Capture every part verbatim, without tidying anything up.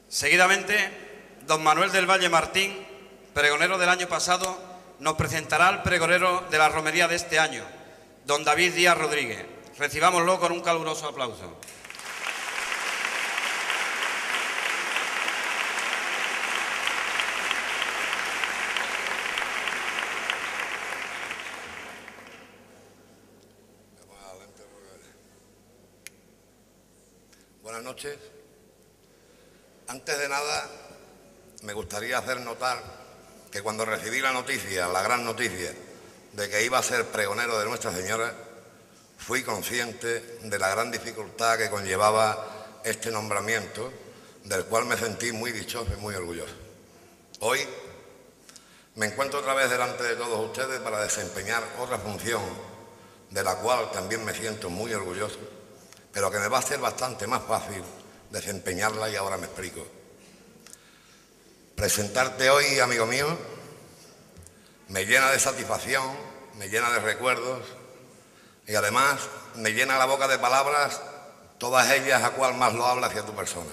Seguidamente, don Manuel del Valle Martín, pregonero del año pasado, nos presentará al pregonero de la romería de este año, don David Díaz Rodríguez. Recibámoslo con un caluroso aplauso. Buenas noches. Antes de nada, me gustaría hacer notar que cuando recibí la noticia, la gran noticia, de que iba a ser pregonero de Nuestra Señora, fui consciente de la gran dificultad que conllevaba este nombramiento, del cual me sentí muy dichoso y muy orgulloso. Hoy me encuentro otra vez delante de todos ustedes para desempeñar otra función, de la cual también me siento muy orgulloso, pero que me va a ser bastante más fácil desempeñarla y ahora me explico. Presentarte hoy, amigo mío, me llena de satisfacción, me llena de recuerdos y además me llena la boca de palabras, todas ellas a cual más lo habla hacia tu persona.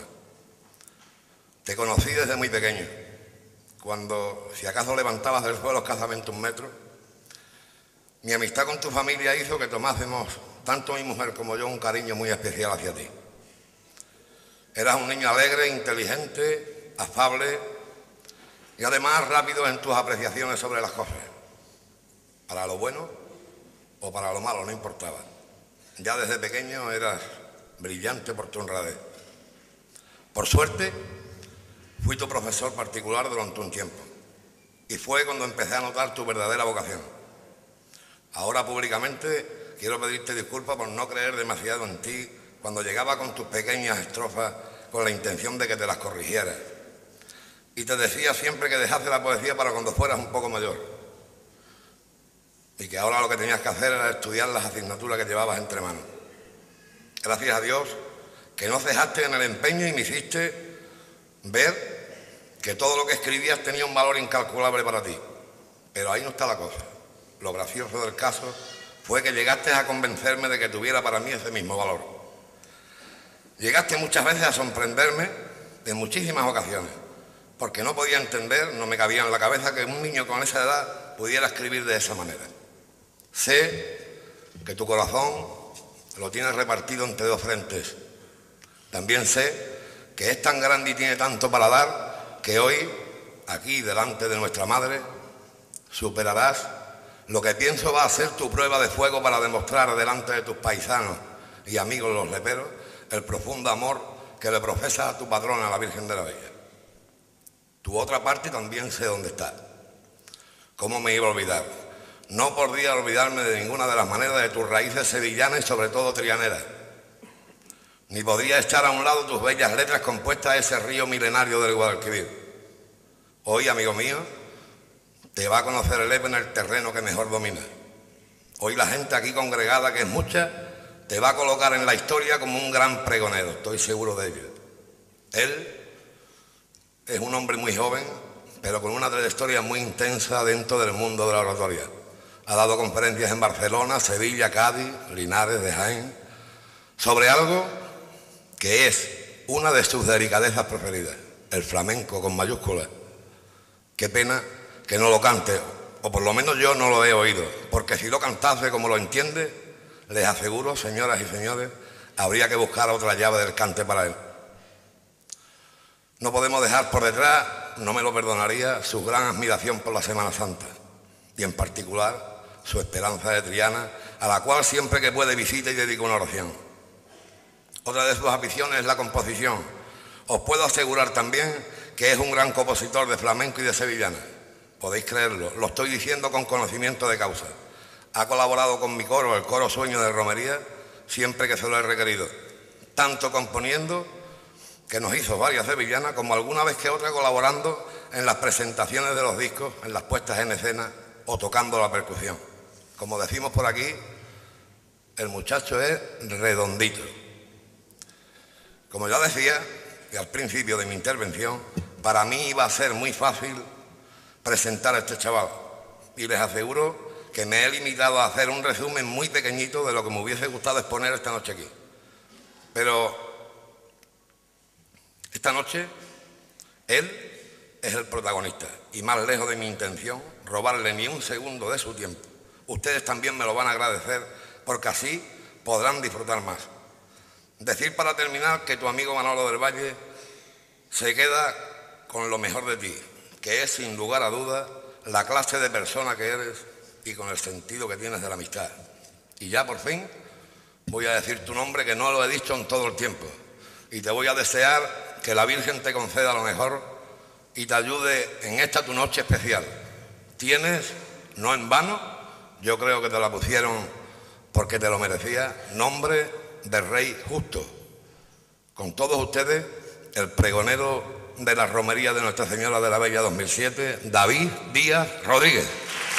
Te conocí desde muy pequeño, cuando si acaso levantabas del suelo escasamente un metro. Mi amistad con tu familia hizo que tomásemos, tanto mi mujer como yo, un cariño muy especial hacia ti. Eras un niño alegre, inteligente, afable y además rápido en tus apreciaciones sobre las cosas. Para lo bueno o para lo malo, no importaba. Ya desde pequeño eras brillante por tu honradez. Por suerte, fui tu profesor particular durante un tiempo y fue cuando empecé a notar tu verdadera vocación. Ahora públicamente quiero pedirte disculpas por no creer demasiado en ti cuando llegaba con tus pequeñas estrofas con la intención de que te las corrigieras. Y te decía siempre que dejase la poesía para cuando fueras un poco mayor. Y que ahora lo que tenías que hacer era estudiar las asignaturas que llevabas entre manos. Gracias a Dios que no cejaste en el empeño y me hiciste ver que todo lo que escribías tenía un valor incalculable para ti. Pero ahí no está la cosa. Lo gracioso del caso fue que llegaste a convencerme de que tuviera para mí ese mismo valor. Llegaste muchas veces a sorprenderme en muchísimas ocasiones, porque no podía entender, no me cabía en la cabeza que un niño con esa edad pudiera escribir de esa manera. Sé que tu corazón lo tienes repartido entre dos frentes. También sé que es tan grande y tiene tanto para dar que hoy, aquí delante de nuestra madre, superarás lo que pienso va a ser tu prueba de fuego para demostrar delante de tus paisanos y amigos los leperos el profundo amor que le profesas a tu patrona, la Virgen de la Bella. Tu otra parte también sé dónde está. ¿Cómo me iba a olvidar? No podría olvidarme de ninguna de las maneras de tus raíces sevillanas y sobre todo trianeras. Ni podría echar a un lado tus bellas letras compuestas a ese río milenario del Guadalquivir. Hoy, amigo mío, te va a conocer el Epe en el terreno que mejor domina. Hoy la gente aquí congregada, que es mucha, te va a colocar en la historia como un gran pregonero, estoy seguro de ello. Él es un hombre muy joven, pero con una trayectoria muy intensa dentro del mundo de la oratoria. Ha dado conferencias en Barcelona, Sevilla, Cádiz, Linares, de Jaén, sobre algo que es una de sus delicadezas preferidas, el flamenco con mayúsculas. Qué pena que no lo cante, o por lo menos yo no lo he oído, porque si lo cantase como lo entiende, les aseguro, señoras y señores, habría que buscar otra llave del cante para él. No podemos dejar por detrás, no me lo perdonaría, su gran admiración por la Semana Santa, y en particular su esperanza de Triana, a la cual siempre que puede visita y dedica una oración. Otra de sus aficiones es la composición. Os puedo asegurar también que es un gran compositor de flamenco y de sevillana. Podéis creerlo, lo estoy diciendo con conocimiento de causa. Ha colaborado con mi coro, el Coro Sueño de Romería, siempre que se lo he requerido, tanto componiendo, que nos hizo varias sevillanas, como alguna vez que otra colaborando en las presentaciones de los discos, en las puestas en escena o tocando la percusión. Como decimos por aquí, el muchacho es redondito. Como ya decía, y al principio de mi intervención, para mí iba a ser muy fácil presentar a este chaval, y les aseguro que me he limitado a hacer un resumen muy pequeñito de lo que me hubiese gustado exponer esta noche aquí. Pero esta noche Él es el protagonista y más lejos de mi intención robarle ni un segundo de su tiempo. Ustedes también me lo van a agradecer porque así podrán disfrutar más. Decir para terminar que tu amigo Manolo del Valle se queda con lo mejor de ti, que es sin lugar a dudas la clase de persona que eres y con el sentido que tienes de la amistad. Y ya por fin voy a decir tu nombre, que no lo he dicho en todo el tiempo, y te voy a desear que la Virgen te conceda lo mejor y te ayude en esta tu noche especial. Tienes, no en vano, yo creo que te la pusieron porque te lo merecía, nombre de Rey Justo. Con todos ustedes, el pregonero de la romería de Nuestra Señora de la Bella dos mil siete, David Díaz Rodríguez.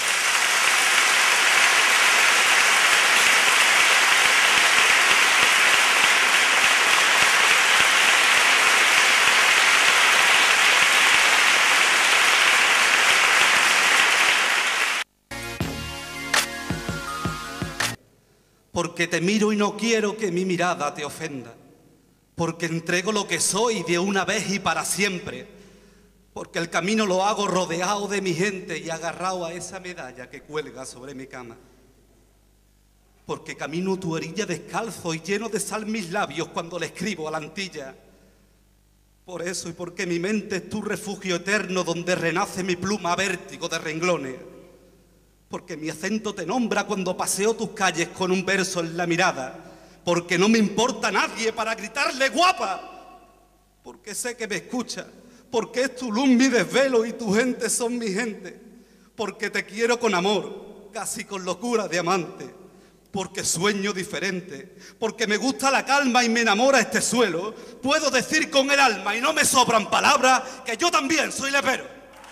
Porque te miro y no quiero que mi mirada te ofenda, porque entrego lo que soy de una vez y para siempre, porque el camino lo hago rodeado de mi gente y agarrado a esa medalla que cuelga sobre mi cama, porque camino tu orilla descalzo y lleno de sal mis labios cuando le escribo a la antilla. Por eso y porque mi mente es tu refugio eterno donde renace mi pluma a vértigo de renglones, porque mi acento te nombra cuando paseo tus calles con un verso en la mirada, porque no me importa nadie para gritarle guapa, porque sé que me escucha, porque es tu luz mi desvelo y tu gente son mi gente, porque te quiero con amor, casi con locura de amante, porque sueño diferente, porque me gusta la calma y me enamora este suelo, puedo decir con el alma y no me sobran palabras que yo también soy lepero.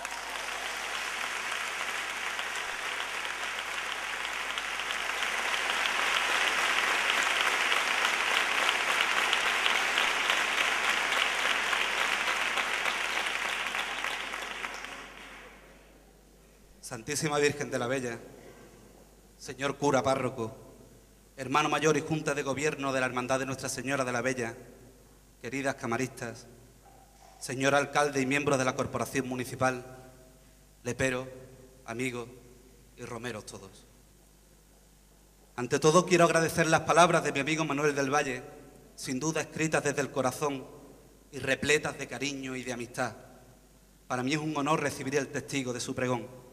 Santísima Virgen de la Bella, señor cura párroco, hermano mayor y junta de gobierno de la Hermandad de Nuestra Señora de la Bella, queridas camaristas, señor alcalde y miembro de la Corporación Municipal, leperos, amigos y romeros todos. Ante todo quiero agradecer las palabras de mi amigo Manuel del Valle, sin duda escritas desde el corazón y repletas de cariño y de amistad. Para mí es un honor recibir el testigo de su pregón.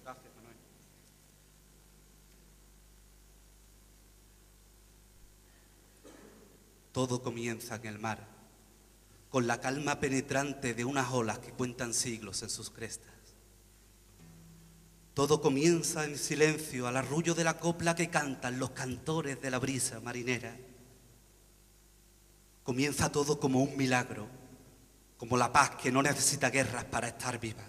Todo comienza en el mar, con la calma penetrante de unas olas que cuentan siglos en sus crestas. Todo comienza en silencio al arrullo de la copla que cantan los cantores de la brisa marinera. Comienza todo como un milagro, como la paz que no necesita guerras para estar viva.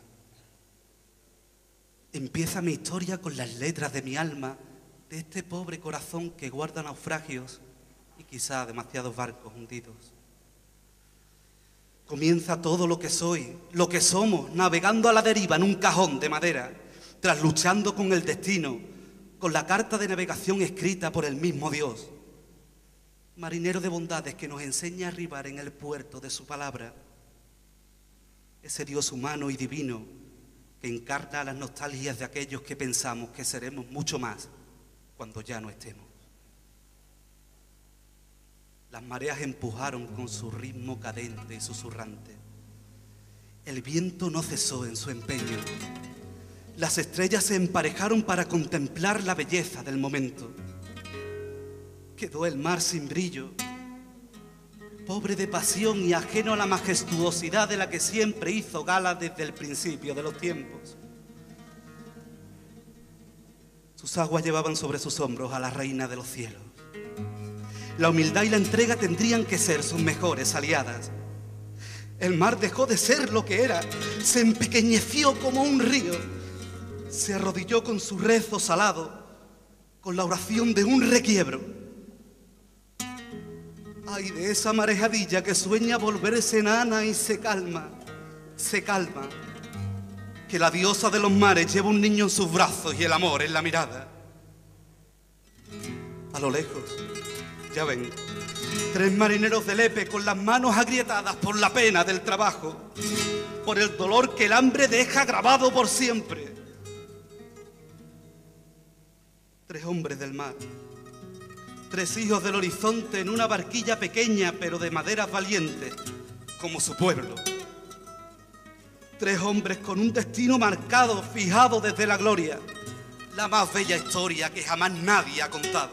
Empieza mi historia con las letras de mi alma, de este pobre corazón que guarda naufragios y quizá demasiados barcos hundidos. Comienza todo lo que soy, lo que somos, navegando a la deriva en un cajón de madera, tras luchando con el destino, con la carta de navegación escrita por el mismo Dios. Marinero de bondades que nos enseña a arribar en el puerto de su palabra. Ese Dios humano y divino que encarna las nostalgias de aquellos que pensamos que seremos mucho más cuando ya no estemos. Las mareas empujaron con su ritmo cadente y susurrante. El viento no cesó en su empeño. Las estrellas se emparejaron para contemplar la belleza del momento. Quedó el mar sin brillo, pobre de pasión y ajeno a la majestuosidad de la que siempre hizo gala desde el principio de los tiempos. Sus aguas llevaban sobre sus hombros a la reina de los cielos. La humildad y la entrega tendrían que ser sus mejores aliadas. El mar dejó de ser lo que era, se empequeñeció como un río, se arrodilló con su rezo salado, con la oración de un requiebro. Ay de esa marejadilla que sueña volverse enana y se calma, se calma, que la diosa de los mares lleva un niño en sus brazos y el amor en la mirada. A lo lejos, ya ven, tres marineros de Lepe con las manos agrietadas por la pena del trabajo. por el dolor que el hambre deja grabado por siempre. Tres hombres del mar, tres hijos del horizonte en una barquilla pequeña pero de maderas valientes, como su pueblo. Tres hombres con un destino marcado, fijado desde la gloria, la más bella historia que jamás nadie ha contado.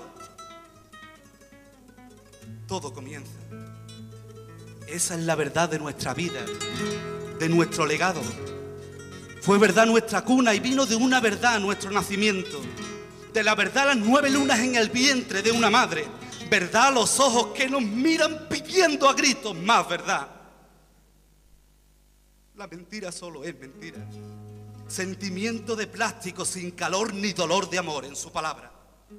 Todo comienza. Esa es la verdad de nuestra vida, de nuestro legado. Fue verdad nuestra cuna y vino de una verdad nuestro nacimiento. De la verdad las nueve lunas en el vientre de una madre. Verdad los ojos que nos miran pidiendo a gritos más verdad. La mentira solo es mentira. Sentimiento de plástico sin calor ni dolor de amor en su palabra.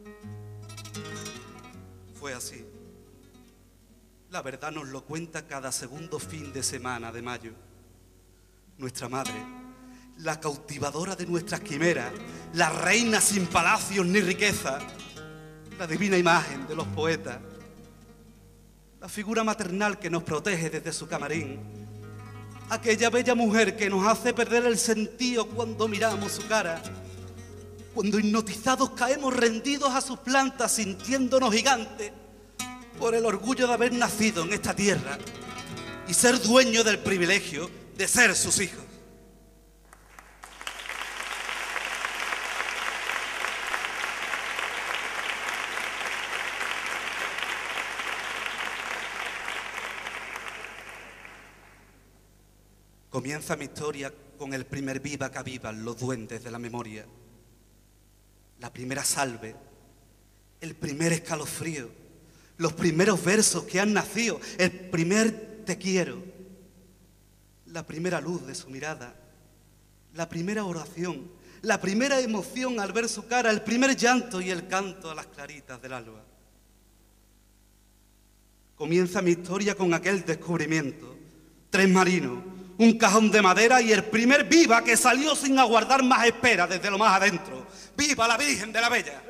Fue así. La verdad nos lo cuenta cada segundo fin de semana de mayo. Nuestra madre, la cautivadora de nuestras quimeras, la reina sin palacios ni riqueza, la divina imagen de los poetas, la figura maternal que nos protege desde su camarín, aquella bella mujer que nos hace perder el sentido cuando miramos su cara, cuando hipnotizados caemos rendidos a sus plantas sintiéndonos gigantes por el orgullo de haber nacido en esta tierra y ser dueño del privilegio de ser sus hijos. Comienza mi historia con el primer viva que avivan los duendes de la memoria, la primera salve, el primer escalofrío, los primeros versos que han nacido, el primer te quiero, la primera luz de su mirada, la primera oración, la primera emoción al ver su cara, el primer llanto y el canto a las claritas del alba. Comienza mi historia con aquel descubrimiento, tres marinos, un cajón de madera y el primer viva que salió sin aguardar más espera desde lo más adentro. ¡Viva la Virgen de la Bella!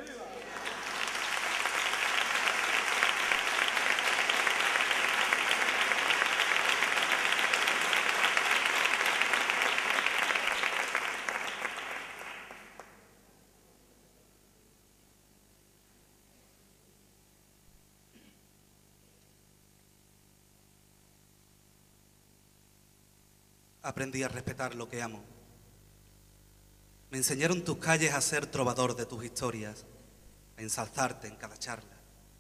Aprendí a respetar lo que amo. Me enseñaron tus calles a ser trovador de tus historias, a ensalzarte en cada charla.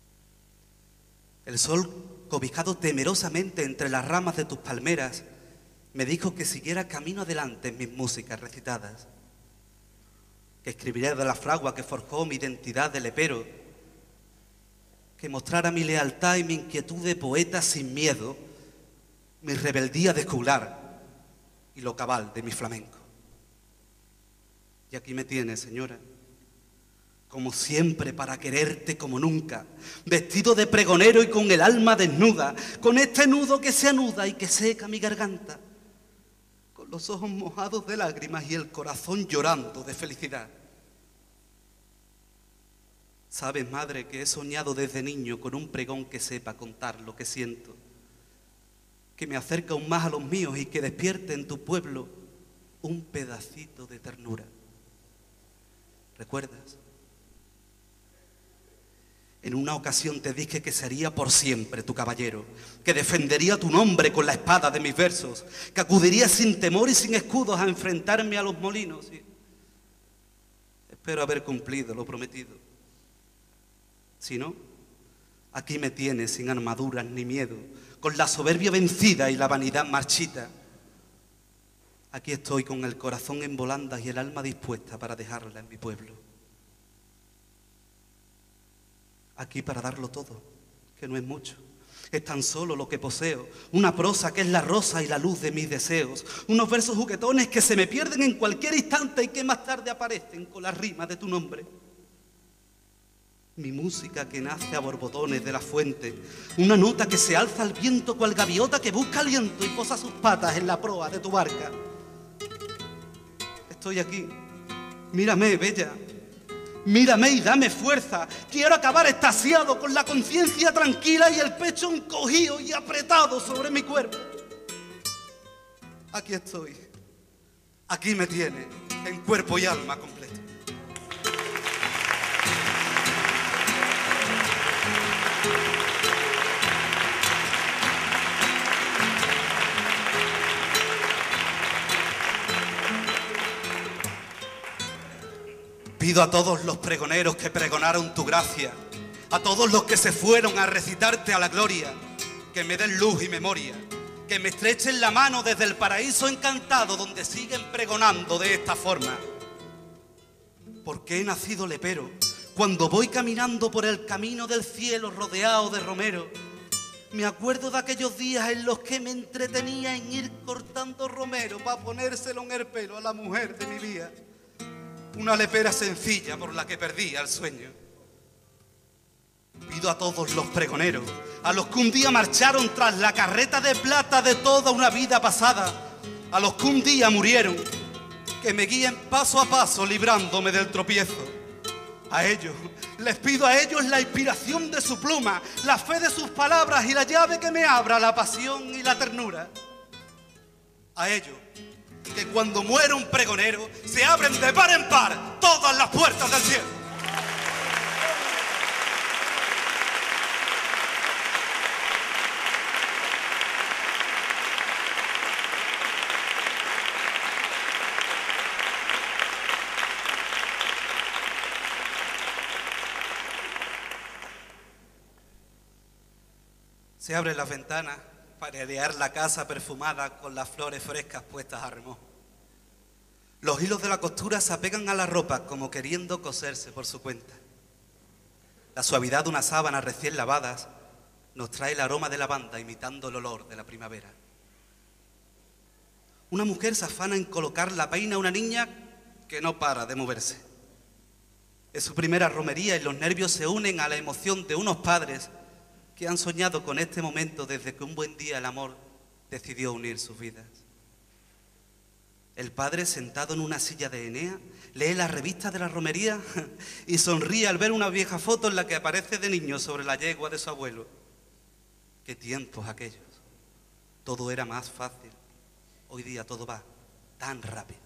El sol, cobijado temerosamente entre las ramas de tus palmeras, me dijo que siguiera camino adelante en mis músicas recitadas, que escribiría de la fragua que forjó mi identidad de lepero, que mostrara mi lealtad y mi inquietud de poeta sin miedo, mi rebeldía de juglar y lo cabal de mi flamenco. Y aquí me tienes, señora, como siempre para quererte como nunca, vestido de pregonero y con el alma desnuda, con este nudo que se anuda y que seca mi garganta, con los ojos mojados de lágrimas y el corazón llorando de felicidad. Sabes, madre, que he soñado desde niño con un pregón que sepa contar lo que siento, que me acerca aún más a los míos y que despierte en tu pueblo un pedacito de ternura. ¿Recuerdas? En una ocasión te dije que sería por siempre tu caballero, que defendería tu nombre con la espada de mis versos, que acudiría sin temor y sin escudos a enfrentarme a los molinos. Y espero haber cumplido lo prometido. Si no, aquí me tienes sin armaduras ni miedo, con la soberbia vencida y la vanidad marchita. Aquí estoy con el corazón en volandas y el alma dispuesta para dejarla en mi pueblo. Aquí para darlo todo, que no es mucho. Es tan solo lo que poseo, una prosa que es la rosa y la luz de mis deseos, unos versos juguetones que se me pierden en cualquier instante y que más tarde aparecen con las rimas de tu nombre. Mi música que nace a borbotones de la fuente, una nota que se alza al viento cual gaviota que busca aliento y posa sus patas en la proa de tu barca. Estoy aquí, mírame, bella, mírame y dame fuerza. Quiero acabar extasiado con la conciencia tranquila y el pecho encogido y apretado sobre mi cuerpo. aquí estoy. Aquí me tiene, en cuerpo y alma completo. Pido a todos los pregoneros que pregonaron tu gracia, a todos los que se fueron a recitarte a la gloria, que me den luz y memoria, que me estrechen la mano desde el paraíso encantado donde siguen pregonando de esta forma. Porque he nacido lepero, cuando voy caminando por el camino del cielo rodeado de romero, me acuerdo de aquellos días en los que me entretenía en ir cortando romero para ponérselo en el pelo a la mujer de mi vida. Una lepera sencilla por la que perdía el sueño. Pido a todos los pregoneros, a los que un día marcharon tras la carreta de plata de toda una vida pasada, a los que un día murieron, que me guíen paso a paso librándome del tropiezo. A ellos, les pido a ellos la inspiración de su pluma, la fe de sus palabras y la llave que me abra la pasión y la ternura. A ellos, que cuando muere un pregonero se abren de par en par todas las puertas del cielo. Se abren las ventanas para airear la casa perfumada con las flores frescas puestas a remojo. Los hilos de la costura se apegan a la ropa como queriendo coserse por su cuenta. La suavidad de unas sábanas recién lavadas nos trae el aroma de lavanda imitando el olor de la primavera. Una mujer se afana en colocar la peina a una niña que no para de moverse. Es su primera romería y los nervios se unen a la emoción de unos padres que han soñado con este momento desde que un buen día el amor decidió unir sus vidas. El padre, sentado en una silla de Enea, lee la revista de la romería y sonríe al ver una vieja foto en la que aparece de niño sobre la yegua de su abuelo. ¡Qué tiempos aquellos! Todo era más fácil. Hoy día todo va tan rápido.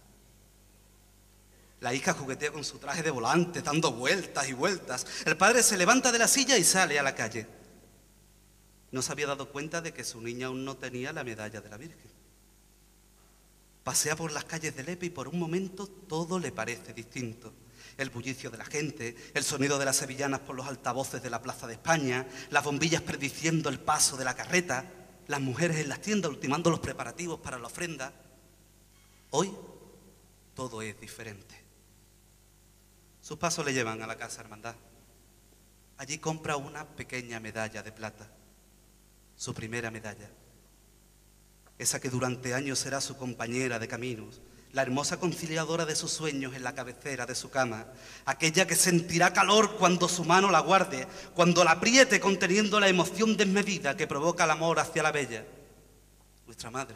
La hija juguetea con su traje de volante, dando vueltas y vueltas. El padre se levanta de la silla y sale a la calle. No se había dado cuenta de que su niña aún no tenía la medalla de la Virgen. Pasea por las calles de Lepe y por un momento todo le parece distinto. El bullicio de la gente, el sonido de las sevillanas por los altavoces de la Plaza de España, las bombillas prediciendo el paso de la carreta, las mujeres en las tiendas ultimando los preparativos para la ofrenda. Hoy todo es diferente. Sus pasos le llevan a la Casa Hermandad. Allí compra una pequeña medalla de plata. Su primera medalla, esa que durante años será su compañera de caminos, la hermosa conciliadora de sus sueños en la cabecera de su cama, aquella que sentirá calor cuando su mano la guarde, cuando la apriete conteniendo la emoción desmedida que provoca el amor hacia la bella, nuestra madre.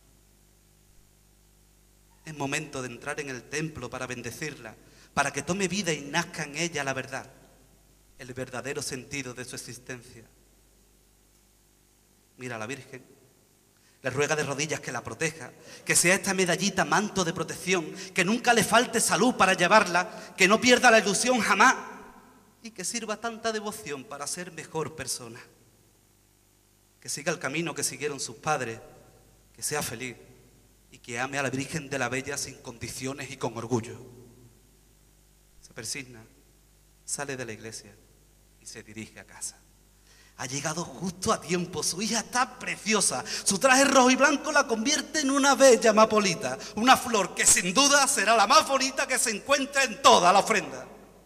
Es momento de entrar en el templo para bendecirla, para que tome vida y nazca en ella la verdad, el verdadero sentido de su existencia. Mira a la Virgen, le ruega de rodillas que la proteja, que sea esta medallita manto de protección, que nunca le falte salud para llevarla, que no pierda la ilusión jamás y que sirva tanta devoción para ser mejor persona. Que siga el camino que siguieron sus padres, que sea feliz y que ame a la Virgen de la Bella sin condiciones y con orgullo. Se persigna, sale de la iglesia y se dirige a casa. Ha llegado justo a tiempo, su hija está preciosa, su traje rojo y blanco la convierte en una bella amapolita, una flor que sin duda será la más bonita que se encuentre en toda la ofrenda.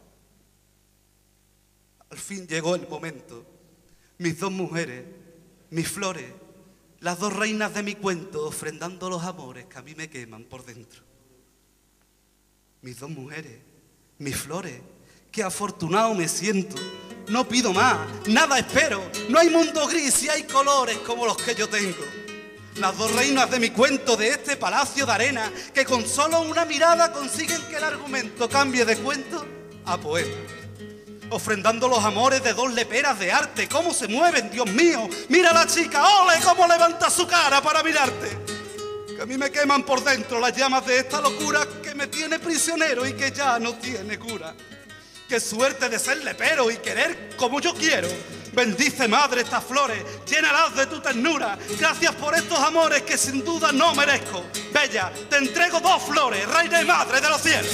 Al fin llegó el momento, mis dos mujeres, mis flores, las dos reinas de mi cuento, ofrendando los amores que a mí me queman por dentro. Mis dos mujeres, mis flores, qué afortunado me siento. No pido más, nada espero. No hay mundo gris y hay colores como los que yo tengo. Las dos reinas de mi cuento, de este palacio de arena, que con solo una mirada consiguen que el argumento cambie de cuento a poema. Ofrendando los amores de dos leperas de arte. ¿Cómo se mueven, Dios mío? Mira a la chica, ole, cómo levanta su cara para mirarte. Que a mí me queman por dentro las llamas de esta locura que me tiene prisionero y que ya no tiene cura. Qué suerte de ser lepero y querer como yo quiero. Bendice, madre, estas flores, llénalas de tu ternura. Gracias por estos amores que sin duda no merezco. Bella, te entrego dos flores, reina y madre de los cielos.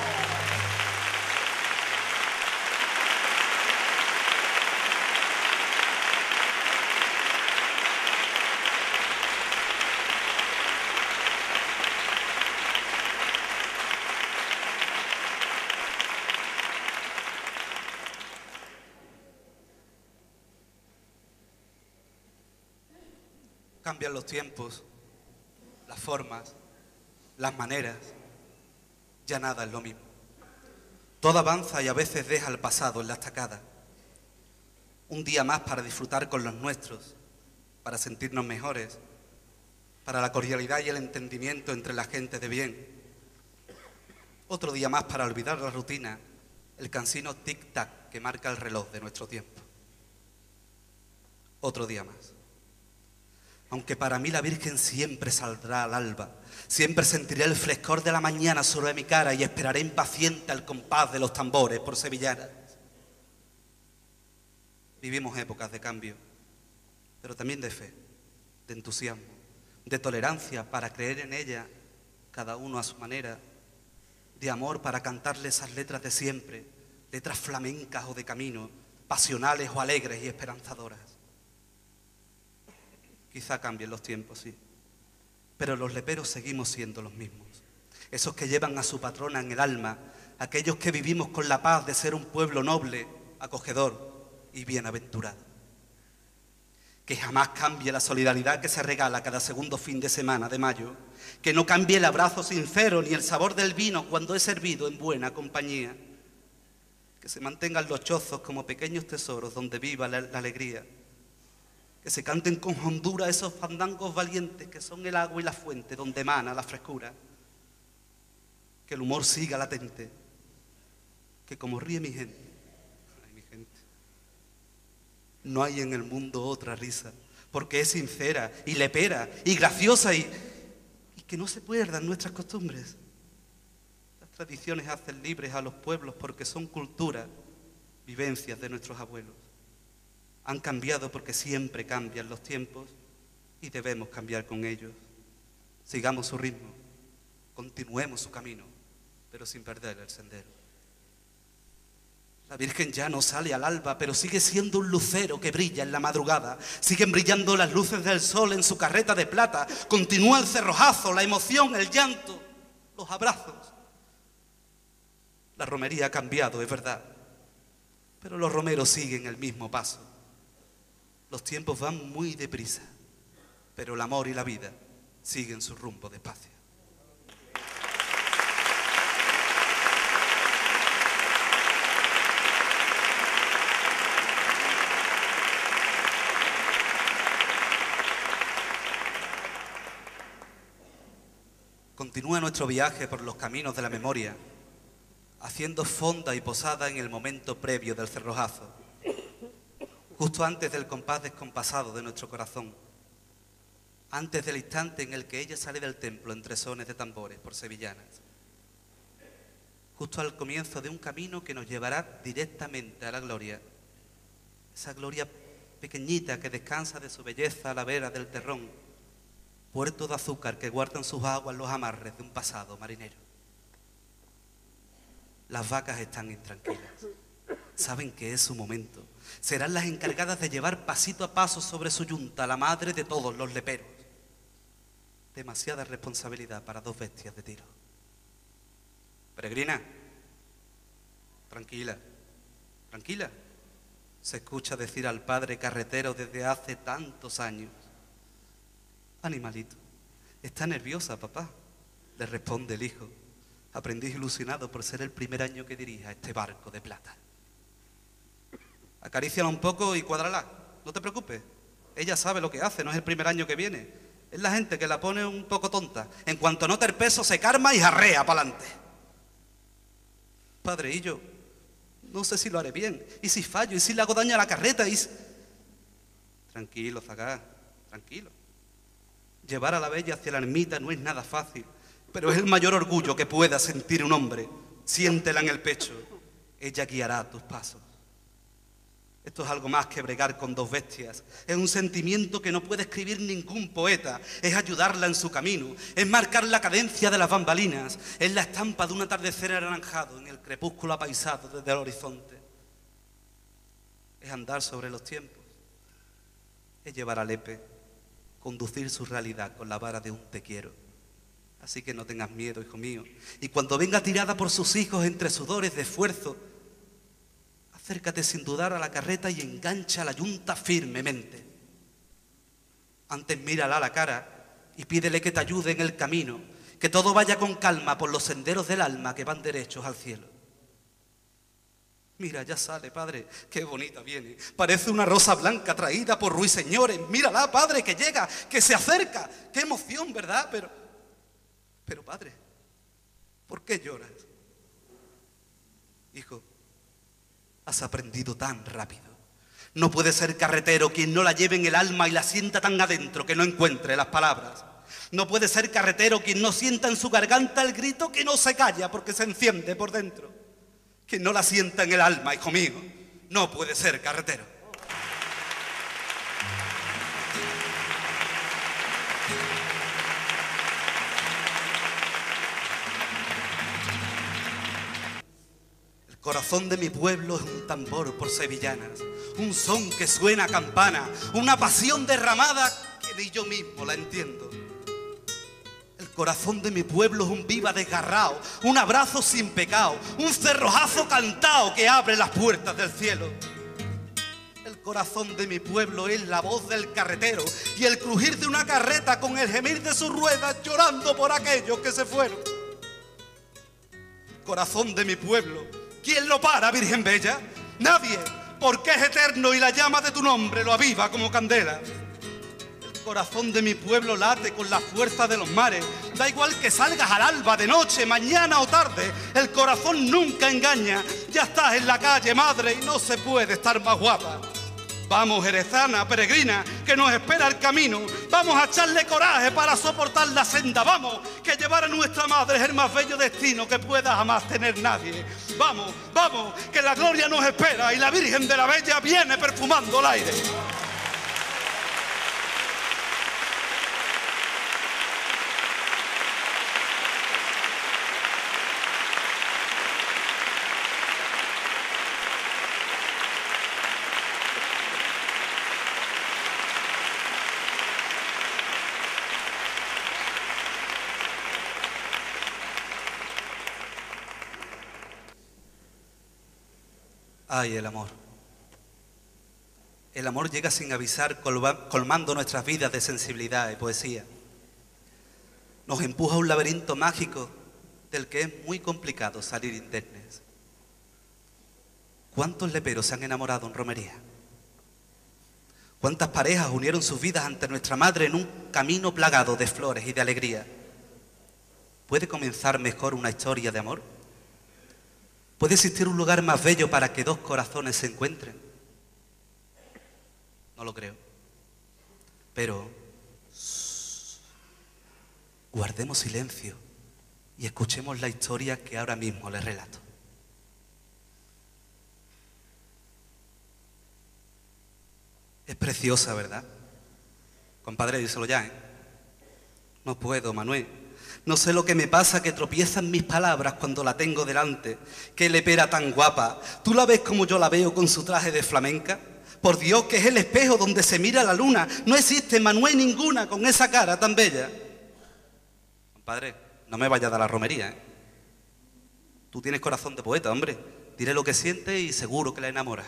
Cambian los tiempos, las formas, las maneras, ya nada es lo mismo. Todo avanza y a veces deja el pasado en la estacada. Un día más para disfrutar con los nuestros, para sentirnos mejores, para la cordialidad y el entendimiento entre la gente de bien. Otro día más para olvidar la rutina, el cansino tic-tac que marca el reloj de nuestro tiempo. Otro día más. Aunque para mí la Virgen siempre saldrá al alba, siempre sentiré el frescor de la mañana sobre mi cara y esperaré impaciente al compás de los tambores por sevillanas. Vivimos épocas de cambio, pero también de fe, de entusiasmo, de tolerancia para creer en ella, cada uno a su manera, de amor para cantarle esas letras de siempre, letras flamencas o de camino, pasionales o alegres y esperanzadoras. Quizá cambien los tiempos, sí, pero los leperos seguimos siendo los mismos. Esos que llevan a su patrona en el alma, aquellos que vivimos con la paz de ser un pueblo noble, acogedor y bienaventurado. Que jamás cambie la solidaridad que se regala cada segundo fin de semana de mayo, que no cambie el abrazo sincero ni el sabor del vino cuando es servido en buena compañía. Que se mantengan los chozos como pequeños tesoros donde viva la, la alegría. Que se canten con hondura esos fandangos valientes que son el agua y la fuente donde emana la frescura. Que el humor siga latente, que como ríe mi gente, ay, mi gente, no hay en el mundo otra risa, porque es sincera y lepera y graciosa y, y que no se pierdan nuestras costumbres. Las tradiciones hacen libres a los pueblos porque son cultura, vivencias de nuestros abuelos. Han cambiado porque siempre cambian los tiempos y debemos cambiar con ellos. Sigamos su ritmo, continuemos su camino, pero sin perder el sendero. La Virgen ya no sale al alba, pero sigue siendo un lucero que brilla en la madrugada. Siguen brillando las luces del sol en su carreta de plata. Continúa el cerrojazo, la emoción, el llanto, los abrazos. La romería ha cambiado, es verdad, pero los romeros siguen el mismo paso. Los tiempos van muy deprisa, pero el amor y la vida siguen su rumbo despacio. Continúa nuestro viaje por los caminos de la memoria, haciendo fonda y posada en el momento previo del cerrojazo, justo antes del compás descompasado de nuestro corazón, antes del instante en el que ella sale del templo entre sones de tambores por sevillanas, justo al comienzo de un camino que nos llevará directamente a la gloria, esa gloria pequeñita que descansa de su belleza a la vera del terrón, puerto de azúcar que guardan sus aguas los amarres de un pasado marinero. Las vacas están intranquilas, saben que es su momento. Serán las encargadas de llevar pasito a paso sobre su yunta a la madre de todos los leperos. Demasiada responsabilidad para dos bestias de tiro. Peregrina, tranquila, tranquila, se escucha decir al padre carretero desde hace tantos años. Animalito, está nerviosa, papá, le responde el hijo, aprendiz ilusionado por ser el primer año que dirija este barco de plata. Acaríciala un poco y cuádrala, no te preocupes. Ella sabe lo que hace, no es el primer año que viene. Es la gente que la pone un poco tonta. En cuanto nota el peso, se calma y jarrea para adelante. Padre, y yo, no sé si lo haré bien. ¿Y si fallo? ¿Y si le hago daño a la carreta? ¿Y si... Tranquilo, Zagá, tranquilo. Llevar a la bella hacia la ermita no es nada fácil, pero es el mayor orgullo que pueda sentir un hombre. Siéntela en el pecho, ella guiará tus pasos. Esto es algo más que bregar con dos bestias. Es un sentimiento que no puede escribir ningún poeta. Es ayudarla en su camino. Es marcar la cadencia de las bambalinas. Es la estampa de un atardecer anaranjado en el crepúsculo apaisado desde el horizonte. Es andar sobre los tiempos. Es llevar a Lepe, conducir su realidad con la vara de un te quiero. Así que no tengas miedo, hijo mío. Y cuando venga tirada por sus hijos entre sudores de esfuerzo, acércate sin dudar a la carreta y engancha la yunta firmemente. Antes mírala a la cara y pídele que te ayude en el camino, que todo vaya con calma por los senderos del alma que van derechos al cielo. Mira, ya sale, padre, qué bonita viene. Parece una rosa blanca traída por ruiseñores. Mírala, padre, que llega, que se acerca. Qué emoción, ¿verdad? Pero, pero padre, ¿por qué lloras? Hijo, has aprendido tan rápido. No puede ser carretero quien no la lleve en el alma y la sienta tan adentro que no encuentre las palabras. No puede ser carretero quien no sienta en su garganta el grito que no se calla porque se enciende por dentro. Quien no la sienta en el alma, hijo mío, no puede ser carretero. El corazón de mi pueblo es un tambor por sevillanas, un son que suena a campana, una pasión derramada que ni yo mismo la entiendo. El corazón de mi pueblo es un viva desgarrado, un abrazo sin pecado, un cerrojazo cantado que abre las puertas del cielo. El corazón de mi pueblo es la voz del carretero y el crujir de una carreta con el gemir de sus ruedas llorando por aquellos que se fueron. El corazón de mi pueblo, ¿quién lo para, Virgen Bella? Nadie, porque es eterno y la llama de tu nombre lo aviva como candela. El corazón de mi pueblo late con la fuerza de los mares. Da igual que salgas al alba, de noche, mañana o tarde. El corazón nunca engaña. Ya estás en la calle, madre, y no se puede estar más guapa. Vamos, jerezana, peregrina, que nos espera el camino. Vamos a echarle coraje para soportar la senda. Vamos, que llevar a nuestra madre es el más bello destino que pueda jamás tener nadie. Vamos, vamos, que la gloria nos espera y la Virgen de la Bella viene perfumando el aire. Ay, el amor. El amor llega sin avisar, colmando nuestras vidas de sensibilidad y poesía. Nos empuja a un laberinto mágico del que es muy complicado salir indemnes. ¿Cuántos leperos se han enamorado en romería? ¿Cuántas parejas unieron sus vidas ante nuestra madre en un camino plagado de flores y de alegría? ¿Puede comenzar mejor una historia de amor? ¿Puede existir un lugar más bello para que dos corazones se encuentren? No lo creo. Pero shh, guardemos silencio y escuchemos la historia que ahora mismo les relato. Es preciosa, ¿verdad? Compadre, díselo ya, ¿eh? No puedo, Manuel. No sé lo que me pasa, que tropiezan mis palabras cuando la tengo delante. Qué lepera tan guapa. ¿Tú la ves como yo la veo con su traje de flamenca? Por Dios, que es el espejo donde se mira la luna. No existe, Manuel, ninguna con esa cara tan bella. Compadre, no me vayas a dar la romería, ¿eh? Tú tienes corazón de poeta, hombre. Diré lo que sientes y seguro que la enamoras.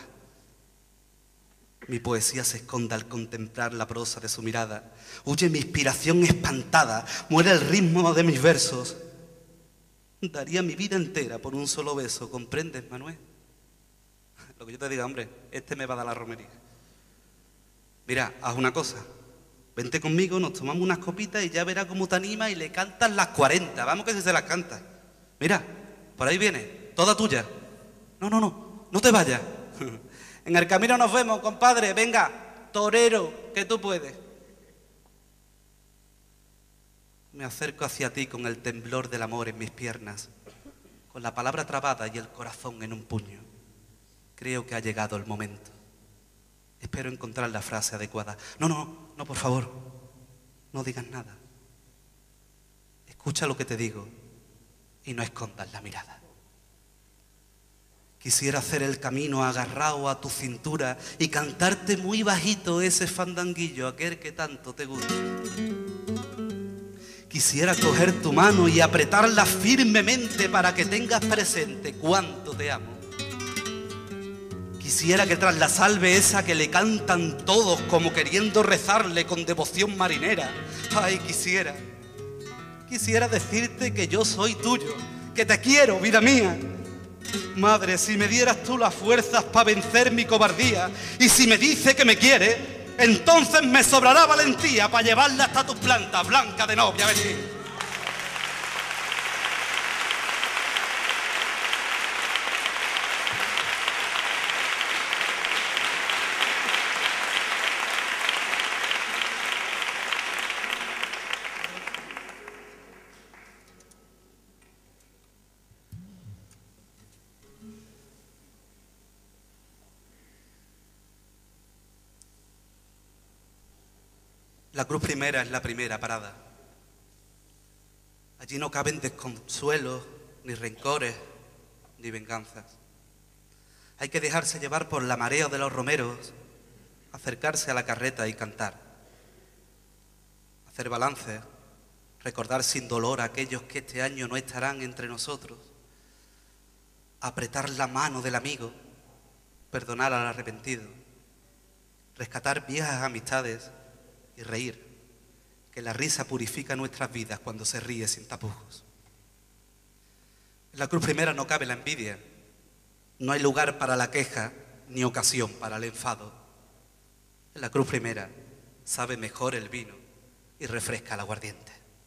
Mi poesía se esconde al contemplar la prosa de su mirada. Huye mi inspiración espantada, muere el ritmo de mis versos. Daría mi vida entera por un solo beso, ¿comprendes, Manuel? Lo que yo te diga, hombre, este me va a dar la romería. Mira, haz una cosa. Vente conmigo, nos tomamos unas copitas y ya verás cómo te anima y le cantas las cuarenta. Vamos que si se las canta. Mira, por ahí viene, toda tuya. No, no, no, no te vayas. En el camino nos vemos, compadre. Venga, torero, que tú puedes. Me acerco hacia ti con el temblor del amor en mis piernas, con la palabra trabada y el corazón en un puño. Creo que ha llegado el momento. Espero encontrar la frase adecuada. No, no, no, por favor, no digas nada. Escucha lo que te digo y no escondas la mirada. Quisiera hacer el camino agarrado a tu cintura y cantarte muy bajito ese fandanguillo, aquel que tanto te gusta. Quisiera coger tu mano y apretarla firmemente para que tengas presente cuánto te amo. Quisiera que tras la salve esa que le cantan todos como queriendo rezarle con devoción marinera, ay, quisiera, quisiera decirte que yo soy tuyo, que te quiero, vida mía. Madre, si me dieras tú las fuerzas para vencer mi cobardía, y si me dice que me quiere, entonces me sobrará valentía para llevarla hasta tus plantas blancas de novia vestida. La cruz primera es la primera parada. Allí no caben desconsuelos, ni rencores, ni venganzas. Hay que dejarse llevar por la marea de los romeros, acercarse a la carreta y cantar. Hacer balances, recordar sin dolor a aquellos que este año no estarán entre nosotros. Apretar la mano del amigo, perdonar al arrepentido. Rescatar viejas amistades y reír, que la risa purifica nuestras vidas cuando se ríe sin tapujos. En la cruz primera no cabe la envidia, no hay lugar para la queja ni ocasión para el enfado. En la cruz primera sabe mejor el vino y refresca el aguardiente.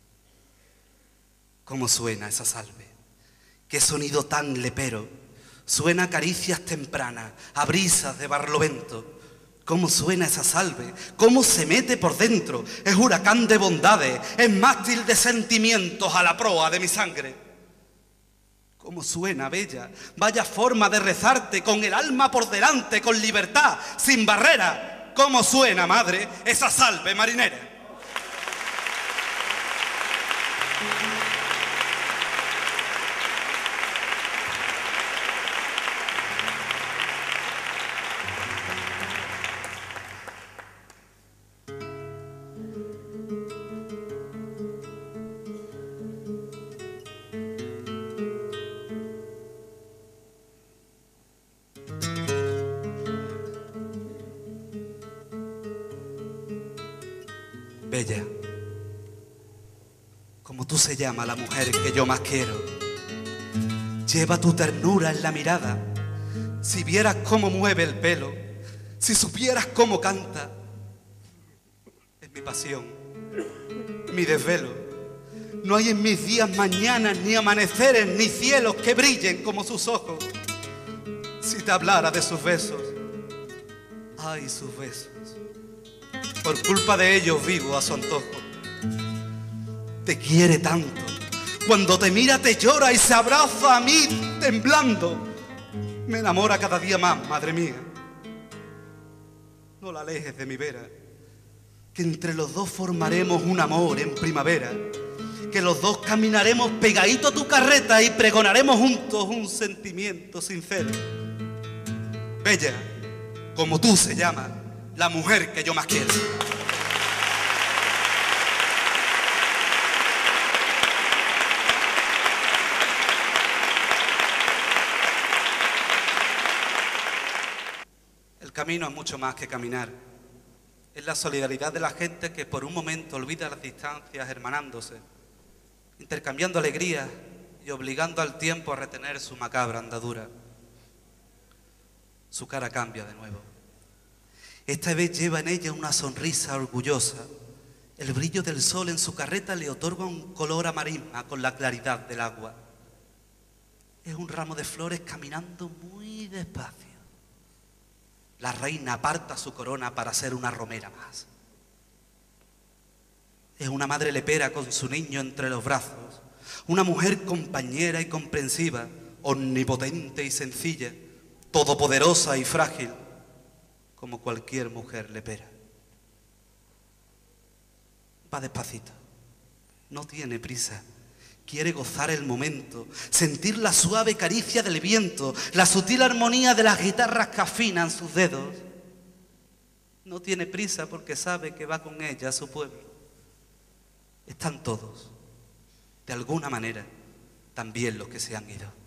¿Cómo suena esa salve? Qué sonido tan lepero. Suena a caricias tempranas, a brisas de barlovento. ¿Cómo suena esa salve? ¿Cómo se mete por dentro? Es huracán de bondades, es mástil de sentimientos a la proa de mi sangre. ¿Cómo suena, bella? Vaya forma de rezarte, con el alma por delante, con libertad, sin barrera. ¿Cómo suena, madre, esa salve marinera? Bella, como tú se llama la mujer que yo más quiero. Lleva tu ternura en la mirada. Si vieras cómo mueve el pelo, si supieras cómo canta, es mi pasión, mi desvelo. No hay en mis días mañanas, ni amaneceres, ni cielos que brillen como sus ojos. Si te hablara de sus besos, ay, sus besos. Por culpa de ellos vivo a su antojo. Te quiere tanto. Cuando te mira te llora y se abraza a mí temblando. Me enamora cada día más, madre mía. No la alejes de mi vera. Que entre los dos formaremos un amor en primavera. Que los dos caminaremos pegadito a tu carreta y pregonaremos juntos un sentimiento sincero. Bella, como tú se llama la mujer que yo más quiero. El camino es mucho más que caminar. Es la solidaridad de la gente que por un momento olvida las distancias hermanándose, intercambiando alegrías y obligando al tiempo a retener su macabra andadura. Su cara cambia de nuevo. Esta vez lleva en ella una sonrisa orgullosa. El brillo del sol en su carreta le otorga un color amarisma con la claridad del agua. Es un ramo de flores caminando muy despacio. La reina aparta su corona para ser una romera más. Es una madre lepera con su niño entre los brazos, una mujer compañera y comprensiva, omnipotente y sencilla, todopoderosa y frágil, como cualquier mujer lepera. Va despacito, no tiene prisa, quiere gozar el momento, sentir la suave caricia del viento, la sutil armonía de las guitarras que afinan sus dedos. No tiene prisa porque sabe que va con ella a su pueblo. Están todos, de alguna manera, también los que se han ido.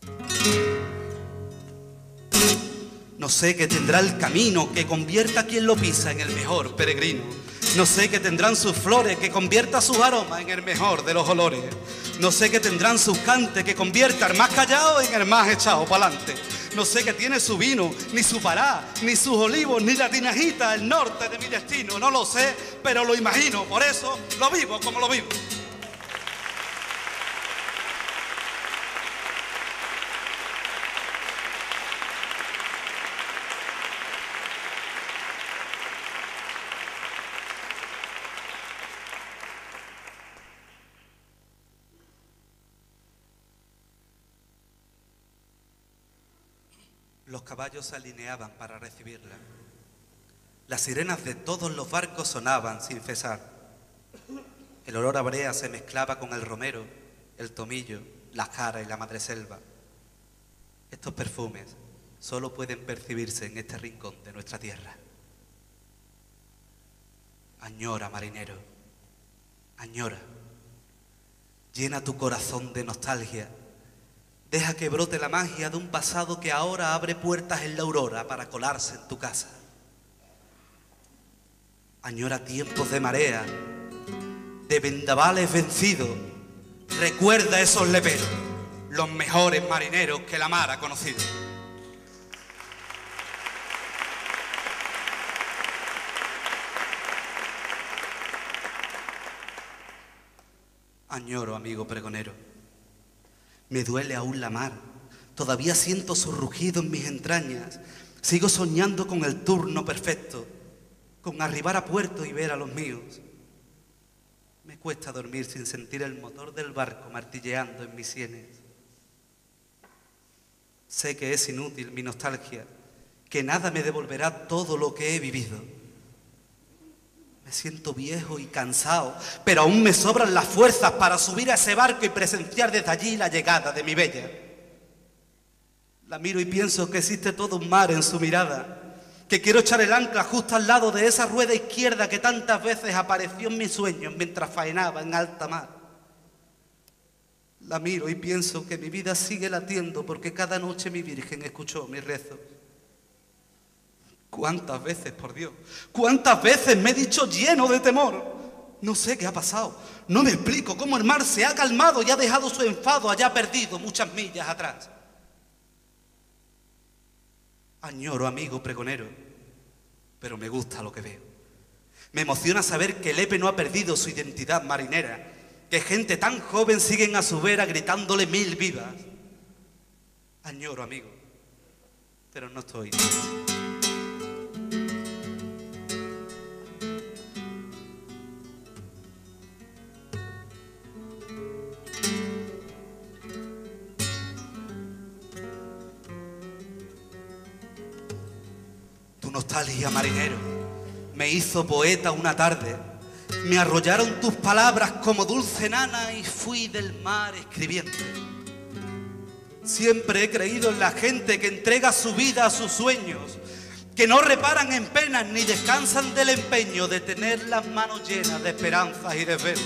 No sé qué tendrá el camino que convierta a quien lo pisa en el mejor peregrino. No sé qué tendrán sus flores que convierta sus aromas en el mejor de los olores. No sé qué tendrán sus cantes que convierta al más callado en el más echado pa'lante. No sé qué tiene su vino, ni su pará, ni sus olivos, ni la tinajita, el norte de mi destino. No lo sé, pero lo imagino, por eso lo vivo como lo vivo. Los caballos se alineaban para recibirla. Las sirenas de todos los barcos sonaban sin cesar. El olor a brea se mezclaba con el romero, el tomillo, la jara y la madreselva. Estos perfumes solo pueden percibirse en este rincón de nuestra tierra. Añora, marinero, añora. Llena tu corazón de nostalgia. Deja que brote la magia de un pasado que ahora abre puertas en la aurora para colarse en tu casa. Añora tiempos de marea, de vendavales vencidos. Recuerda esos leperos, los mejores marineros que la mar ha conocido. Añoro, amigo pregonero. Me duele aún la mar, todavía siento su rugido en mis entrañas. Sigo soñando con el turno perfecto, con arribar a puerto y ver a los míos. Me cuesta dormir sin sentir el motor del barco martilleando en mis sienes. Sé que es inútil mi nostalgia, que nada me devolverá todo lo que he vivido. Me siento viejo y cansado, pero aún me sobran las fuerzas para subir a ese barco y presenciar desde allí la llegada de mi bella. La miro y pienso que existe todo un mar en su mirada, que quiero echar el ancla justo al lado de esa rueda izquierda que tantas veces apareció en mis sueños mientras faenaba en alta mar. La miro y pienso que mi vida sigue latiendo porque cada noche mi Virgen escuchó mis rezos. ¿Cuántas veces, por Dios? ¿Cuántas veces me he dicho lleno de temor? No sé qué ha pasado. No me explico cómo el mar se ha calmado y ha dejado su enfado allá perdido muchas millas atrás. Añoro, amigo pregonero, pero me gusta lo que veo. Me emociona saber que Lepe no ha perdido su identidad marinera, que gente tan joven siguen a su vera gritándole mil vivas. Añoro, amigo, pero no estoy triste. Tu nostalgia, marinero, me hizo poeta una tarde. Me arrollaron tus palabras como dulce nana y fui del mar escribiendo. Siempre he creído en la gente que entrega su vida a sus sueños, que no reparan en penas ni descansan del empeño de tener las manos llenas de esperanzas y desvelos.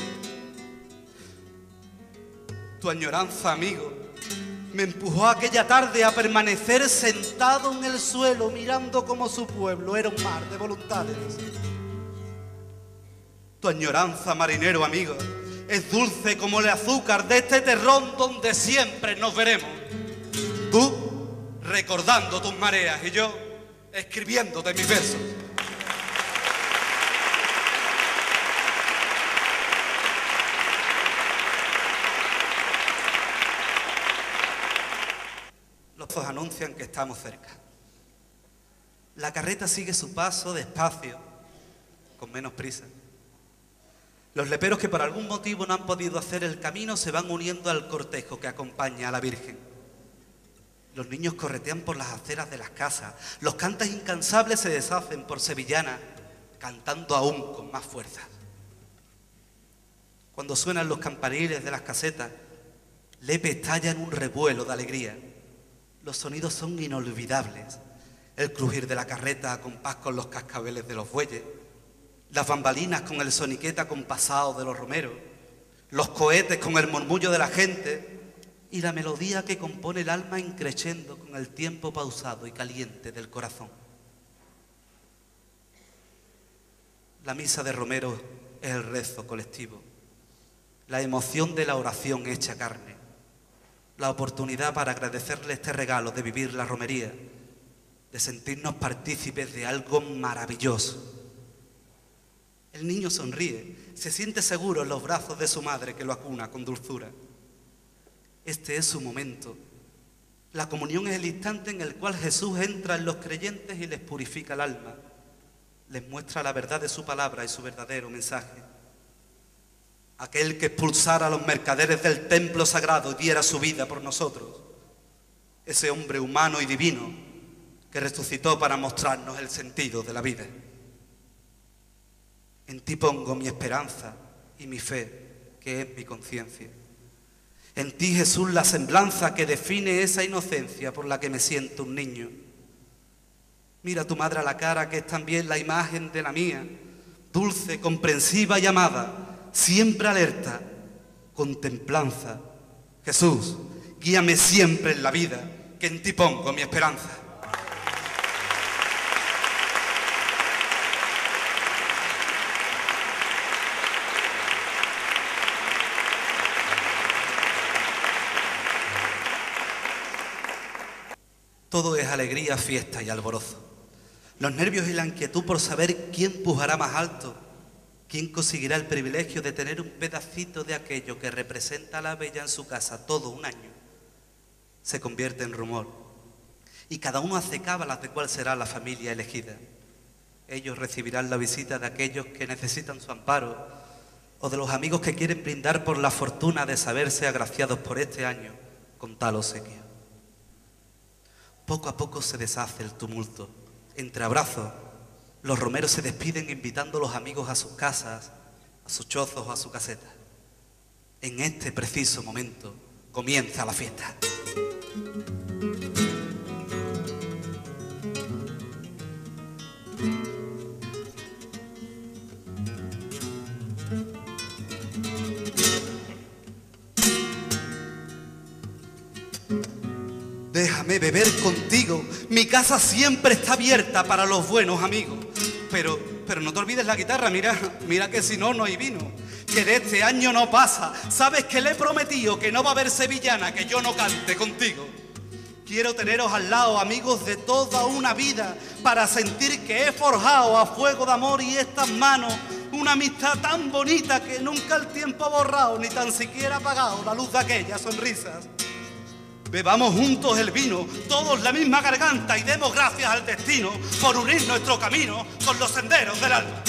Tu añoranza, amigo, me empujó aquella tarde a permanecer sentado en el suelo mirando como su pueblo era un mar de voluntades. Tu añoranza, marinero amigo, es dulce como el azúcar de este terrón donde siempre nos veremos. Tú recordando tus mareas y yo escribiéndote mis versos. Los dos anuncian que estamos cerca. La carreta sigue su paso despacio, con menos prisa. Los leperos que por algún motivo no han podido hacer el camino se van uniendo al cortejo que acompaña a la Virgen. Los niños corretean por las aceras de las casas, los cantas incansables se deshacen por Sevillana, cantando aún con más fuerza. Cuando suenan los campaniles de las casetas, Lepe estalla en un revuelo de alegría. Los sonidos son inolvidables. El crujir de la carreta a compás con los cascabeles de los bueyes, las bambalinas con el soniquete acompasado de los romeros, los cohetes con el murmullo de la gente y la melodía que compone el alma increciendo con el tiempo pausado y caliente del corazón. La misa de romeros es el rezo colectivo, la emoción de la oración hecha carne, la oportunidad para agradecerle este regalo de vivir la romería, de sentirnos partícipes de algo maravilloso. El niño sonríe, se siente seguro en los brazos de su madre que lo acuna con dulzura. Este es su momento. La comunión es el instante en el cual Jesús entra en los creyentes y les purifica el alma, les muestra la verdad de su palabra y su verdadero mensaje. Aquel que expulsara a los mercaderes del templo sagrado y diera su vida por nosotros. Ese hombre humano y divino que resucitó para mostrarnos el sentido de la vida. En ti pongo mi esperanza y mi fe, que es mi conciencia. En ti, Jesús, la semblanza que define esa inocencia por la que me siento un niño. Mira a tu madre a la cara, que es también la imagen de la mía, dulce, comprensiva y amada, siempre alerta, con templanza. Jesús, guíame siempre en la vida, que en ti pongo mi esperanza. Todo es alegría, fiesta y alborozo. Los nervios y la inquietud por saber quién pujará más alto, quién conseguirá el privilegio de tener un pedacito de aquello que representa a la bella en su casa todo un año, se convierte en rumor. Y cada uno hace cábalas de cuál será la familia elegida. Ellos recibirán la visita de aquellos que necesitan su amparo o de los amigos que quieren brindar por la fortuna de saberse agraciados por este año con tal obsequio. Poco a poco se deshace el tumulto. Entre abrazos, los romeros se despiden invitando a los amigos a sus casas, a sus chozos o a su caseta. En este preciso momento comienza la fiesta. Déjame beber contigo, mi casa siempre está abierta para los buenos amigos. Pero, pero no te olvides la guitarra, mira, mira que si no, no hay vino. Que de este año no pasa, sabes que le he prometido que no va a haber sevillana que yo no cante contigo. Quiero teneros al lado, amigos de toda una vida, para sentir que he forjado a fuego de amor y estas manos una amistad tan bonita que nunca el tiempo ha borrado, ni tan siquiera ha apagado la luz de aquellas sonrisas. Bebamos juntos el vino, todos la misma garganta, y demos gracias al destino por unir nuestro camino con los senderos del alma.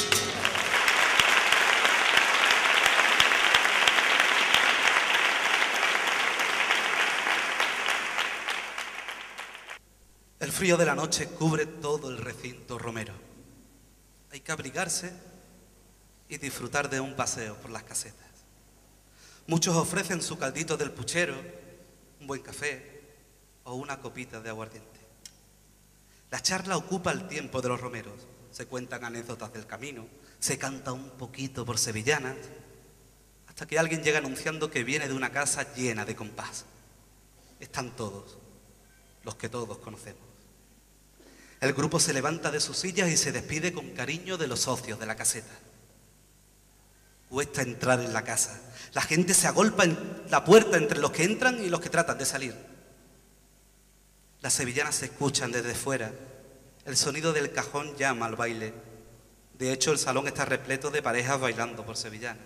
El frío de la noche cubre todo el recinto romero. Hay que abrigarse y disfrutar de un paseo por las casetas. Muchos ofrecen su caldito del puchero, un buen café o una copita de aguardiente. La charla ocupa el tiempo de los romeros. Se cuentan anécdotas del camino, se canta un poquito por sevillanas, hasta que alguien llega anunciando que viene de una casa llena de compás. Están todos, los que todos conocemos. El grupo se levanta de sus sillas y se despide con cariño de los socios de la caseta. Cuesta entrar en la casa. La gente se agolpa en la puerta entre los que entran y los que tratan de salir. Las sevillanas se escuchan desde fuera. El sonido del cajón llama al baile. De hecho, el salón está repleto de parejas bailando por sevillanas.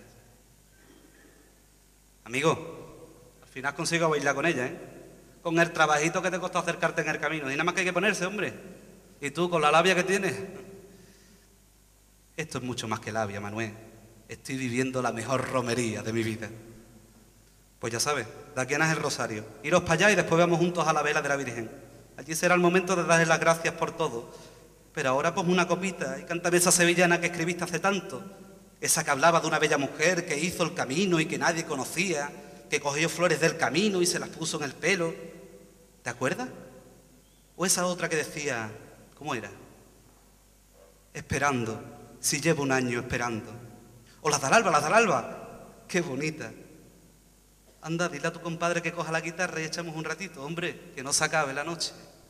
Amigo, al final consigo bailar con ella, ¿eh? Con el trabajito que te costó acercarte en el camino. Y nada más que hay que ponerse, hombre. Y tú, con la labia que tienes. Esto es mucho más que labia, Manuel. estoy viviendo la mejor romería de mi vida. Pues ya sabes, de aquí a nada es el rosario. Iros para allá y después vamos juntos a la vela de la Virgen. Allí será el momento de darle las gracias por todo. Pero ahora pues una copita y cántame esa sevillana que escribiste hace tanto. Esa que hablaba de una bella mujer que hizo el camino y que nadie conocía, que cogió flores del camino y se las puso en el pelo. ¿Te acuerdas? O esa otra que decía, ¿cómo era? Esperando, si llevo un año esperando. O las del alba, las del alba. ¡Qué bonita! Anda, dile a tu compadre que coja la guitarra y echamos un ratito, hombre, que no se acabe la noche.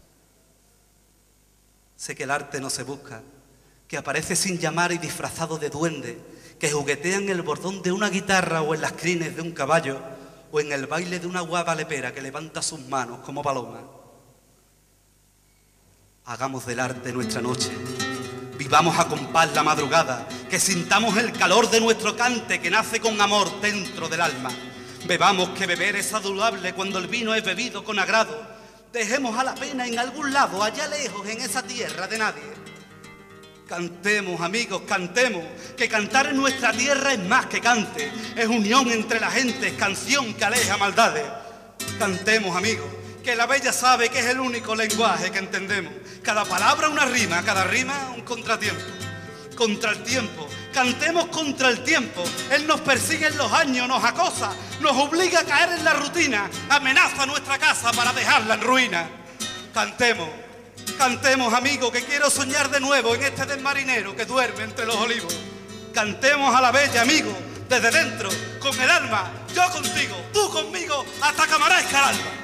Sé que el arte no se busca, que aparece sin llamar y disfrazado de duende, que juguetea en el bordón de una guitarra o en las crines de un caballo o en el baile de una guava lepera que levanta sus manos como paloma. Hagamos del arte nuestra noche, vivamos a compás la madrugada, que sintamos el calor de nuestro cante que nace con amor dentro del alma. Bebamos que beber es saludable cuando el vino es bebido con agrado. Dejemos a la pena en algún lado, allá lejos, en esa tierra de nadie. Cantemos, amigos, cantemos, que cantar en nuestra tierra es más que cante. Es unión entre la gente, es canción que aleja maldades. Cantemos, amigos, que la bella sabe que es el único lenguaje que entendemos. Cada palabra una rima, cada rima un contratiempo. Contra el tiempo, cantemos contra el tiempo. Él nos persigue en los años, nos acosa, nos obliga a caer en la rutina, amenaza nuestra casa para dejarla en ruina. Cantemos, cantemos, amigo, que quiero soñar de nuevo en este desmarinero que duerme entre los olivos. Cantemos a la bella, amigo, desde dentro, con el alma, yo contigo, tú conmigo, hasta que amanezca el alba.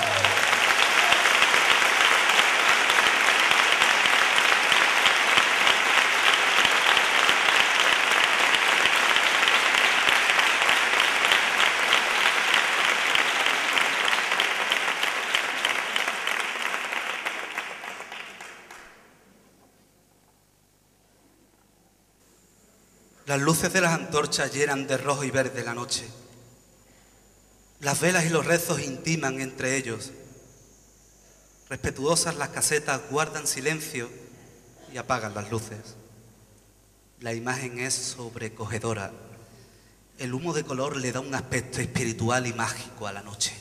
Las luces de las antorchas llenan de rojo y verde la noche. Las velas y los rezos intiman entre ellos. Respetuosas las casetas guardan silencio y apagan las luces. La imagen es sobrecogedora. El humo de color le da un aspecto espiritual y mágico a la noche.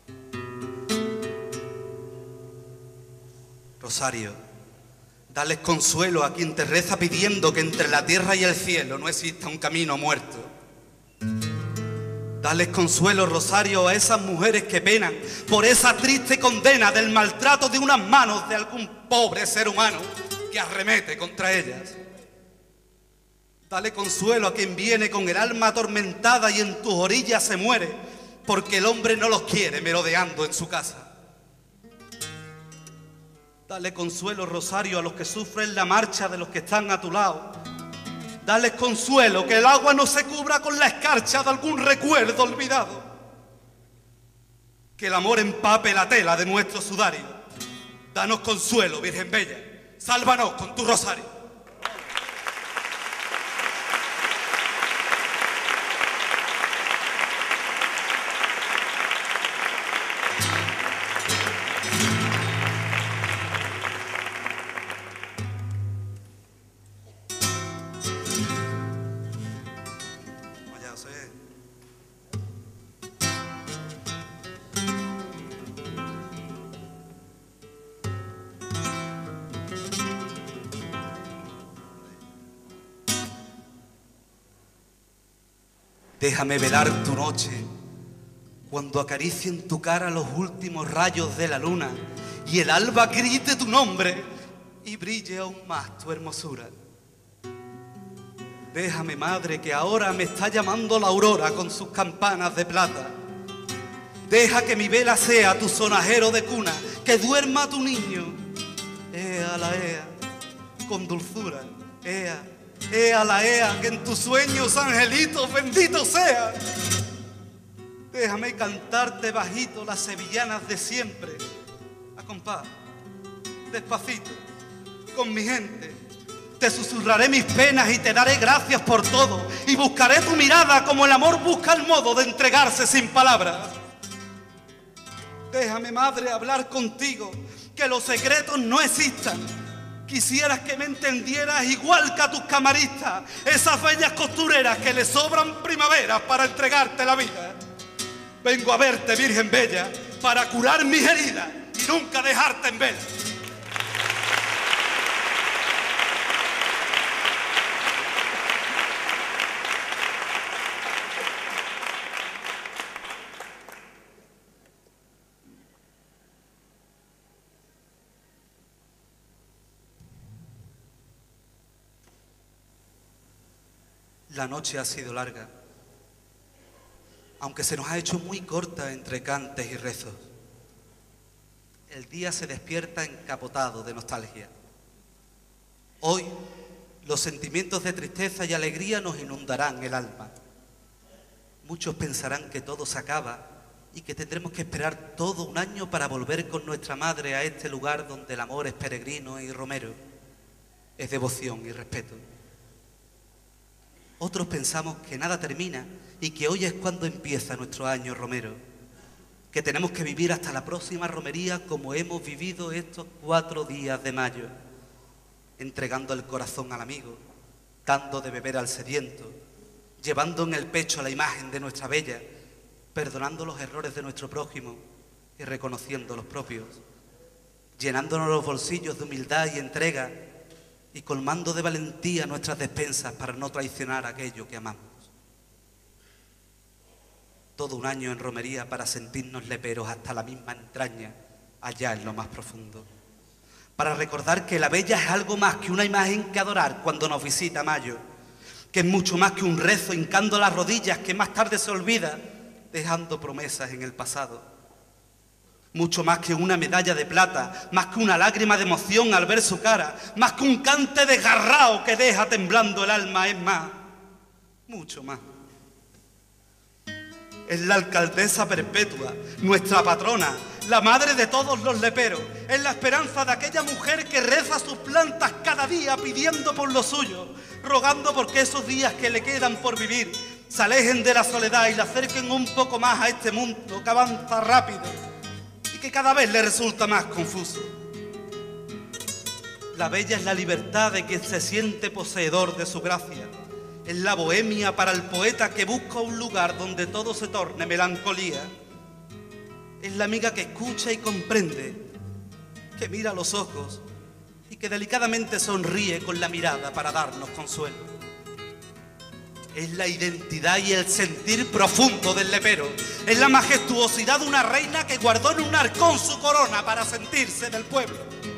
Rosario, dales consuelo a quien te reza pidiendo que entre la tierra y el cielo no exista un camino muerto. Dales consuelo, Rosario, a esas mujeres que penan por esa triste condena del maltrato de unas manos de algún pobre ser humano que arremete contra ellas. Dale consuelo a quien viene con el alma atormentada y en tus orillas se muere porque el hombre no los quiere merodeando en su casa. Dale consuelo, Rosario, a los que sufren la marcha de los que están a tu lado. Dale consuelo, que el agua no se cubra con la escarcha de algún recuerdo olvidado. Que el amor empape la tela de nuestro sudario. Danos consuelo, Virgen Bella, sálvanos con tu rosario. Déjame velar tu noche, cuando acaricien tu cara los últimos rayos de la luna y el alba grite tu nombre y brille aún más tu hermosura. Déjame, madre, que ahora me está llamando la aurora con sus campanas de plata. Deja que mi vela sea tu sonajero de cuna, que duerma tu niño. Ea la ea, con dulzura, ea. Ea la ea, que en tus sueños, angelitos, benditos sean. Déjame cantarte bajito las sevillanas de siempre, a compás, despacito, con mi gente. Te susurraré mis penas y te daré gracias por todo, y buscaré tu mirada como el amor busca el modo de entregarse sin palabras. Déjame, madre, hablar contigo, que los secretos no existan, Quisieras que me entendieras igual que a tus camaristas, esas bellas costureras que le sobran primaveras para entregarte la vida. Vengo a verte, Virgen Bella, para curar mis heridas y nunca dejarte en vela. La noche ha sido larga, aunque se nos ha hecho muy corta entre cantes y rezos. El día se despierta encapotado de nostalgia. Hoy, los sentimientos de tristeza y alegría nos inundarán el alma. Muchos pensarán que todo se acaba y que tendremos que esperar todo un año para volver con nuestra madre a este lugar donde el amor es peregrino y romero, es devoción y respeto. Otros pensamos que nada termina y que hoy es cuando empieza nuestro año romero, que tenemos que vivir hasta la próxima romería como hemos vivido estos cuatro días de mayo, entregando el corazón al amigo, dando de beber al sediento, llevando en el pecho la imagen de nuestra bella, perdonando los errores de nuestro prójimo y reconociendo los propios, llenándonos los bolsillos de humildad y entrega, y colmando de valentía nuestras despensas para no traicionar aquello que amamos. Todo un año en romería para sentirnos leperos hasta la misma entraña, allá en lo más profundo. Para recordar que la bella es algo más que una imagen que adorar cuando nos visita Mayo, que es mucho más que un rezo hincando las rodillas que más tarde se olvida, dejando promesas en el pasado. Mucho más que una medalla de plata, más que una lágrima de emoción al ver su cara, más que un cante desgarrado que deja temblando el alma, es más, mucho más. Es la alcaldesa perpetua, nuestra patrona, la madre de todos los leperos, es la esperanza de aquella mujer que reza sus plantas cada día pidiendo por lo suyo, rogando porque esos días que le quedan por vivir se alejen de la soledad y la acerquen un poco más a este mundo que avanza rápido, que cada vez le resulta más confuso. La bella es la libertad de quien se siente poseedor de su gracia. Es la bohemia para el poeta que busca un lugar donde todo se torne melancolía. Es la amiga que escucha y comprende, que mira a los ojos y que delicadamente sonríe con la mirada para darnos consuelo. Es la identidad y el sentir profundo del lepero. Es la majestuosidad de una reina que guardó en un arcón su corona para sentirse del pueblo.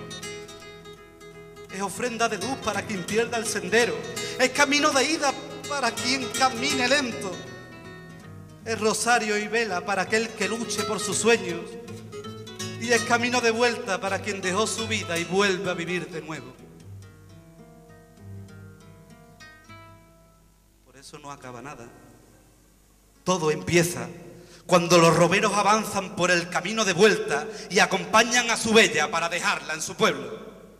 Es ofrenda de luz para quien pierda el sendero. Es camino de ida para quien camine lento. Es rosario y vela para aquel que luche por sus sueños. Y es camino de vuelta para quien dejó su vida y vuelve a vivir de nuevo. Eso no acaba nada. Todo empieza cuando los romeros avanzan por el camino de vuelta y acompañan a su bella para dejarla en su pueblo.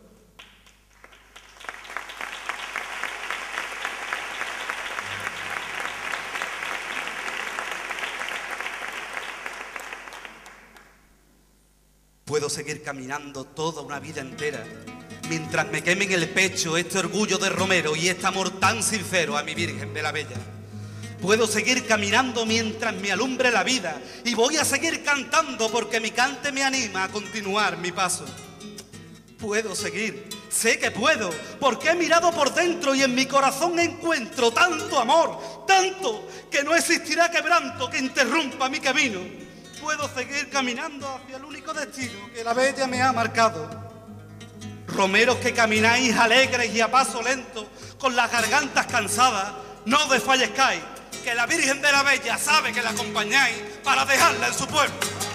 Puedo seguir caminando toda una vida entera mientras me queme en el pecho este orgullo de romero y este amor tan sincero a mi Virgen de la Bella. Puedo seguir caminando mientras me alumbre la vida y voy a seguir cantando porque mi cante me anima a continuar mi paso. Puedo seguir, sé que puedo, porque he mirado por dentro y en mi corazón encuentro tanto amor, tanto que no existirá quebranto que interrumpa mi camino. Puedo seguir caminando hacia el único destino que la Bella me ha marcado. Romeros que camináis alegres y a paso lento, con las gargantas cansadas, no desfallezcáis, que la Virgen de la Bella sabe que la acompañáis para dejarla en su pueblo.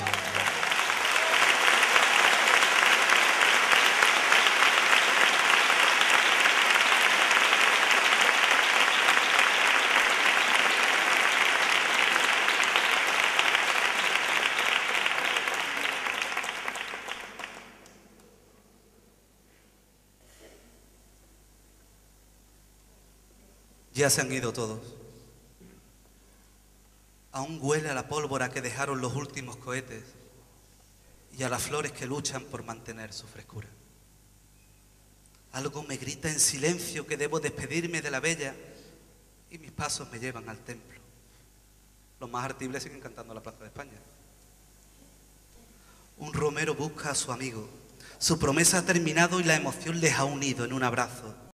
Ya se han ido todos. Aún huele a la pólvora que dejaron los últimos cohetes y a las flores que luchan por mantener su frescura. Algo me grita en silencio que debo despedirme de la bella y mis pasos me llevan al templo. Los más artibles siguen cantando la Plaza de España. Un romero busca a su amigo. Su promesa ha terminado y la emoción les ha unido en un abrazo.